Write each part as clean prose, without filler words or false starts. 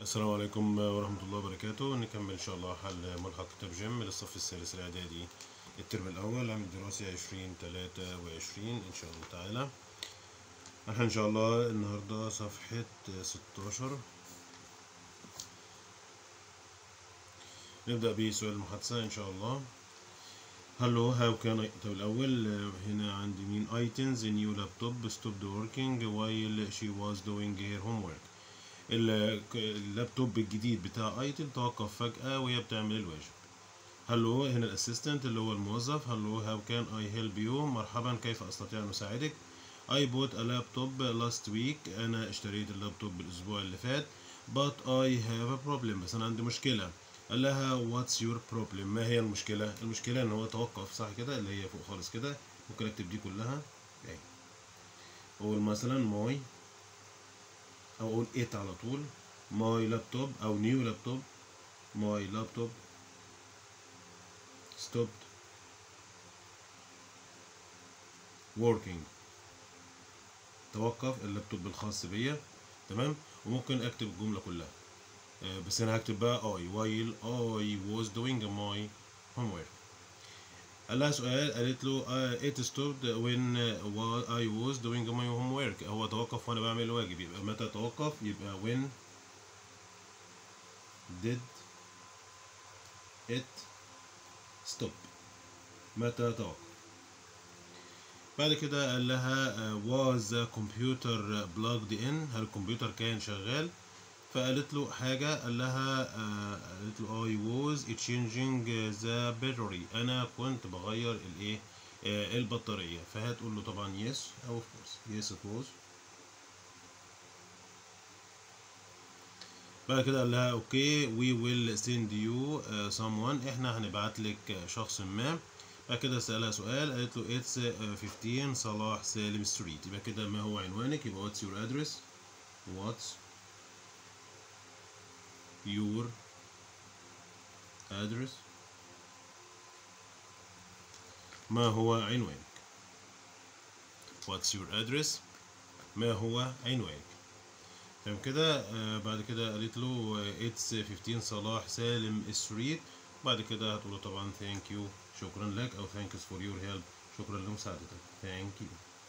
السلام عليكم ورحمة الله وبركاته. نكمل إن شاء الله حل ملحق كتاب جيم للصف الثالث الإعدادي الترم الأول عام الدراسي 2023 إن شاء الله تعالى. احنا إن شاء الله النهاردة صفحة 16. نبدأ بسؤال المحادثة إن شاء الله. هلو هاو كان طب الأول هنا عندي مين items a new laptop stopped working while she was doing her homework. اللابتوب الجديد بتاع ايتل توقف فجأة وهي بتعمل الواجب. هلو هنا الاسيستنت اللي هو الموظف. هلو هاو كان اي هيلب يو، مرحبا كيف استطيع ان اساعدك. I bought a laptop last week، انا اشتريت اللابتوب الاسبوع اللي فات. But I have a problem، بس انا عندي مشكلة. قال لها what's your problem، ما هي المشكلة؟ المشكلة ان هو توقف، صح كده، اللي هي فوق خالص كده. ممكن اكتب دي كلها اهي، اقول مثلا ماي او اقول ات على طول، ماي لابتوب او نيو لابتوب. ماي لابتوب stopped working، توقف اللابتوب الخاص بيا. تمام. وممكن اكتب الجمله كلها، بس انا هكتب بقى I while I was doing my homework. قال لها سؤال، قالت له it stopped when I was doing my homework. هو توقف وانا بعمل الواجب، يبقى متى توقف؟ يبقى when did it stop، متى توقف. بعد كده قال لها was the computer plugged in، هل الكمبيوتر كان شغال؟ فقالت له حاجة، قال لها قالت له I was changing the battery، أنا كنت بغير الإيه البطارية. فهتقول له طبعا yes أو of course yes it was. بعد كده قال لها اوكي we will send you someone، احنا هنبعت لك شخص ما. بعد كده سألها سؤال، قالت له it's 15 صلاح سالم ستريت. يبقى كده ما هو عنوانك؟ يبقى what's your address. what's your address، ما هو عنوانك. what's your address، ما هو عنوانك. تمام كده. بعد كده قالت له it's 15 صلاح سالم ستريت. بعد كده هتقول له طبعا thank you، شكرا لك، او thanks for your help، شكرا لمساعدتك، thank you.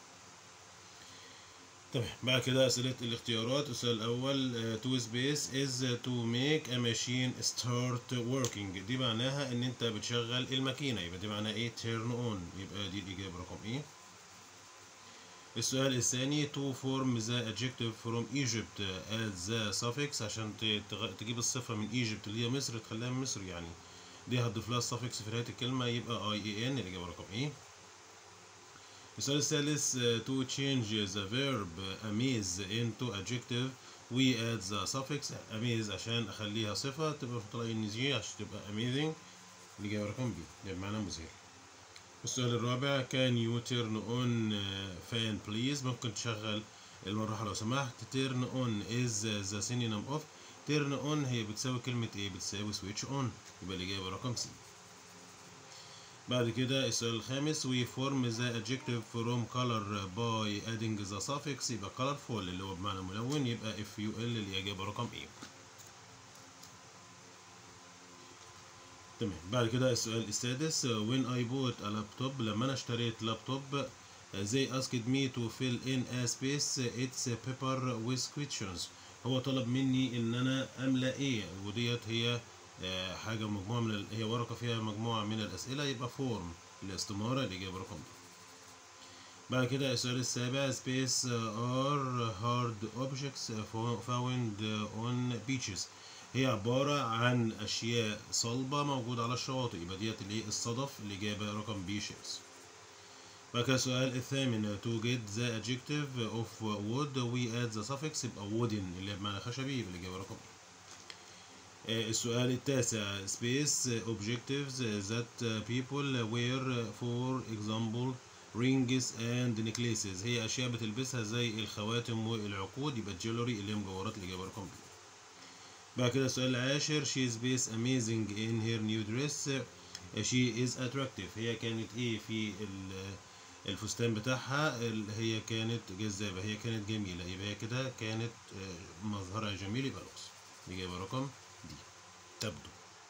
تمام. بعد كده أسئلة الاختيارات. السؤال الأول to space is to make a machine start working، دي معناها إن أنت بتشغل الماكينة، يبقى دي معناها إيه؟ turn on، يبقى دي الإجابة رقم إيه. السؤال الثاني to form the adjective from Egypt as the suffix، عشان تجيب الصفة من Egypt اللي هي مصر تخليها من مصر، يعني دي هتضيف لها السفكس في نهاية الكلمة، يبقى IAN، الإجابة رقم إيه. السؤال الثالث to change the verb amaze into adjective we add the suffix amaze، عشان أخليها صفة تبقى في طلع NG عشان تبقى amazing، الإجابة رقم B، ده بمعنى مذهل. السؤال الرابع can you turn on fan please، ممكن تشغل المروحة لو سمحت. turn on is the synonym of، turn on هي بتساوي كلمة ايه؟ بتساوي switch on، يبقى الإجابة رقم C. بعد كده السؤال الخامس we form the adjective from color by adding the suffix، يبقى colorful اللي هو بمعنى ملون، يبقى FUL، الإجابة رقم A. تمام. بعد كده السؤال السادس when I bought a laptop، لما أنا اشتريت لابتوب they asked me to fill in a space it's a paper with questions، هو طلب مني إن أنا أملأ إيه، وديت هي حاجة مجموعة من هي ورقة فيها مجموعة من الأسئلة، يبقى فورم الاستمارة، الإجابة رقم B. بعد كده السؤال السابع space are hard objects found on beaches، هي عبارة عن أشياء صلبة موجودة على الشواطئ، يبقى ديت اللي الصدف، الإجابة رقم B ships. بعد كده السؤال الثامن to get the adjective of wood we add the suffix، يبقى wooden اللي بمعنى خشبي، يبقى الإجابة رقم B. السؤال التاسع space objectives that people wear for example rings and necklaces، هي أشياء بتلبسها زي الخواتم والعقود، يبقى jewelry اللي هي مجوهرات، الإجابة رقم B. بعد كده السؤال العاشر she is amazing in her new dress she is attractive، هي كانت إيه في الفستان بتاعها؟ هي كانت جذابة، هي كانت جميلة، يبقى هي كده كانت مظهرها جميل، يبقى الوصف. الإجابة رقم دي، تبدو.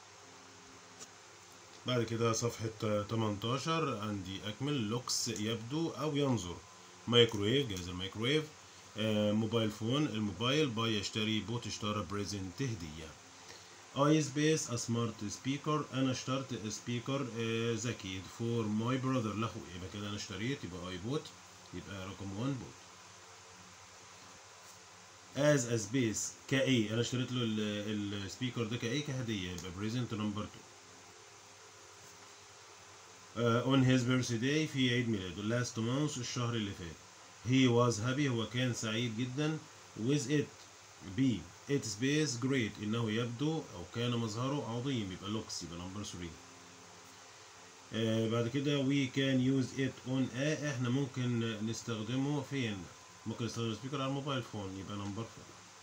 بعد كده صفحة 18 عندي أكمل. لوكس يبدو أو ينظر. مايكرويف جهاز الميكرويف. موبايل فون الموبايل. باي يشتري. بوت اشترى. بريزنت هدية. اي سبيس سمارت سبيكر. انا اشتريت سبيكر ذكي فور ماي براذر لاخوي. يبقى كده انا اشتريت، يبقى اي بوت، يبقى رقم 1 بوت. از ا سبيس كايه، انا اشتريت له السبيكر ده كايه كهديه، يبقى بريزنت نمبر 2. اون هيز بيرثداي في عيد ميلاده. لاست مانث الشهر اللي فات. هي واز هابي هو كان سعيد جدا. with it بي ات سبيس جريت انه يبدو او كان مظهره عظيم، يبقى لوكس، يبقى نمبر 3. بعد كده we can use it on a، احنا ممكن نستخدمه فين؟ ممكن نستخدم السبيكر على الموبايل فون، يبقى نمبر 4.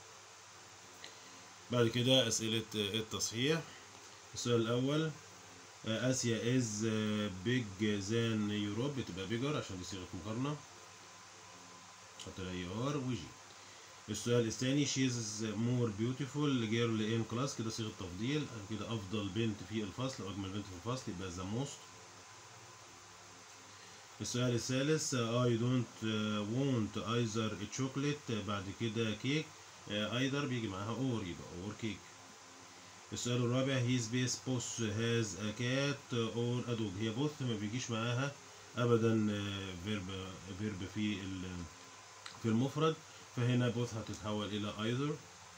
بعد كده أسئلة التصحيح. السؤال الأول آسيا is big than Europe، بتبقى bigger عشان دي صيغة مقارنة، حط لها ER وجي. السؤال الثاني she is more beautiful girl in class، كده صيغة تفضيل، كده أفضل بنت في الفصل أو أجمل بنت في الفصل، يبقى the most. السؤال الثالث I don't want either chocolate، بعد كده كيك، either بيجي معاها or، يبقى or cake. السؤال الرابع his best boss has a cat or a dog، هي both ما بيجيش معاها ابدا فيرب في المفرد، فهنا both هتتحول الى either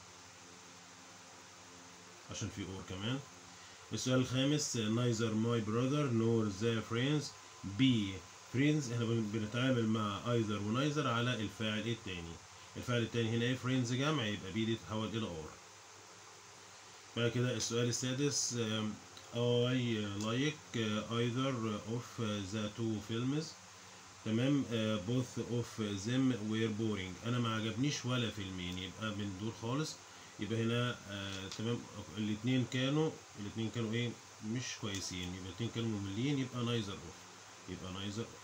عشان في or كمان. السؤال الخامس neither my brother nor the friends be friends، احنا بنتعامل مع either و neither على الفاعل التاني. الفاعل التاني هنا ايه؟ friends جمع، يبقى بي دي تتحول الى or. بعد كده السؤال السادس I like either of the two films، تمام. both of them were boring، انا ما عجبنيش ولا فيلمين، يبقى من دول خالص. يبقى هنا تمام الاتنين كانوا ايه؟ مش كويسين، يبقى الاتنين كانوا مملين، يبقى neither of، يبقى neither of.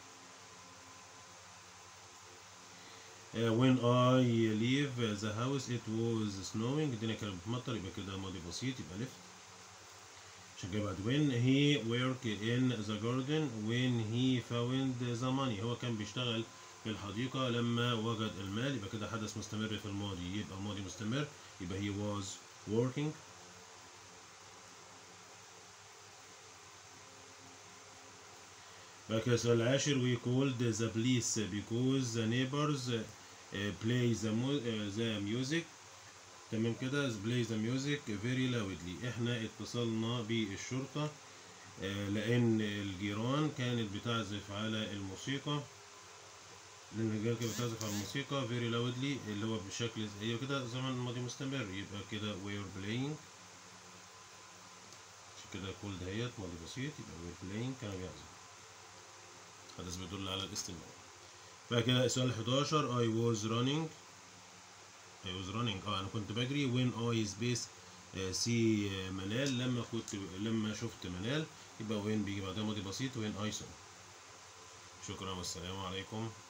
when I leave the house it was snowing، الدنيا كانت بتمطر، يبقى كده ماضي بسيط، يبقى left. عشان كده بعد when he worked in the garden when he found the money، هو كان بيشتغل في الحديقة لما وجد المال، يبقى كده حدث مستمر في الماضي، يبقى الماضي مستمر، يبقى he was working. بعد كده السؤال العاشر we called the police because the neighbors play the music، تمام كده play the music very loudly، احنا اتصلنا بالشرطة لأن الجيران كانت بتعزف على الموسيقى، لأن الرجالة كانت بتعزف على الموسيقى very loudly اللي هو بشكل هي كده زمن ماضي مستمر، يبقى كده we're playing. عشان كده كل دهيت ماضي بسيط، يبقى we're playing كانوا بيعزف، حدث بيدل على الاستمرار. بعد كده السؤال 11 I was running أنا كنت بجري when I space see منال، لما شفت منال، يبقى when بيجي بعدها ماضي بسيط when I saw. شكرا والسلام عليكم.